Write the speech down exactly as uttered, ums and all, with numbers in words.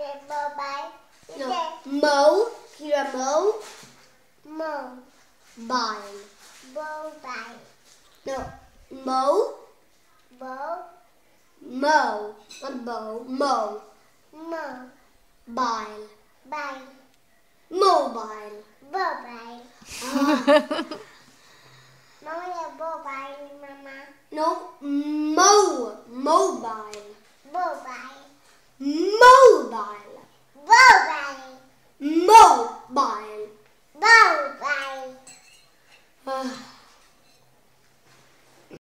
No. Mo. Here are mo. Mo. Bile. Mobile. No. Mo. Bo. Mo. Not bow. Mo. Mo. Bile. Bile. Mobile. Mobile. Ah. Nói là mobile mama. No. Mo. Mobile.